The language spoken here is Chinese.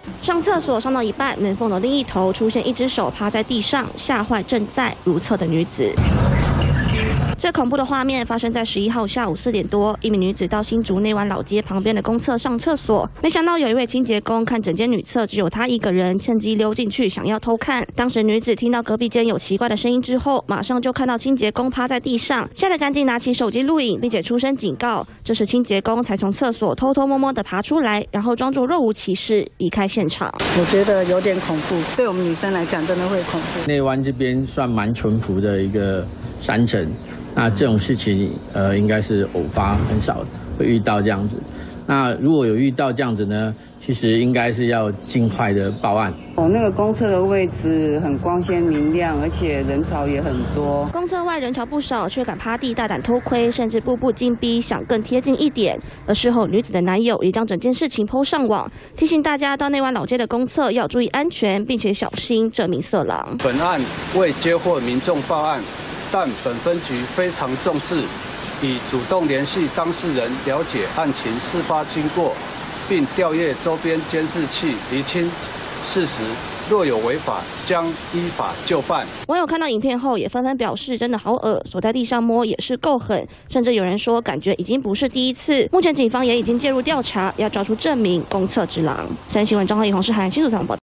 上厕所上到一半，门缝的另一头出现一只手趴在地上，吓坏正在如厕的女子。 这恐怖的画面发生在11号下午4点多，一名女子到新竹内湾老街旁边的公厕上厕所，没想到有一位清洁工看整间女厕只有她一个人，趁机溜进去想要偷看。当时女子听到隔壁间有奇怪的声音之后，马上就看到清洁工趴在地上，吓得赶紧拿起手机录影，并且出声警告。这时清洁工才从厕所偷偷摸摸地爬出来，然后装作若无其事离开现场。 我觉得有点恐怖，对我们女生来讲真的会恐怖。 内湾这边算蛮淳朴的一个山城。 那这种事情，应该是偶发，很少会遇到这样子。那如果有遇到这样子呢，其实应该是要尽快的报案。 那个公厕的位置很光鲜明亮，而且人潮也很多。 公厕外人潮不少，却敢趴地大胆偷窥，甚至步步紧逼，想更贴近一点。而事后，女子的男友也将整件事情PO上网，提醒大家到内湾老街的公厕要注意安全，并且小心这名色狼。 本案未接获民众报案。 但本分局非常重视，已主动联系当事人了解案情事发经过，并调阅周边监视器厘清事实。若有违法，将依法就办。 网友看到影片后也纷纷表示，真的好恶，手在地上摸也是够狠，甚至有人说感觉已经不是第一次。目前警方也已经介入调查，要抓出这名公厕之狼。三新闻张浩以黄世涵新竹采访报道。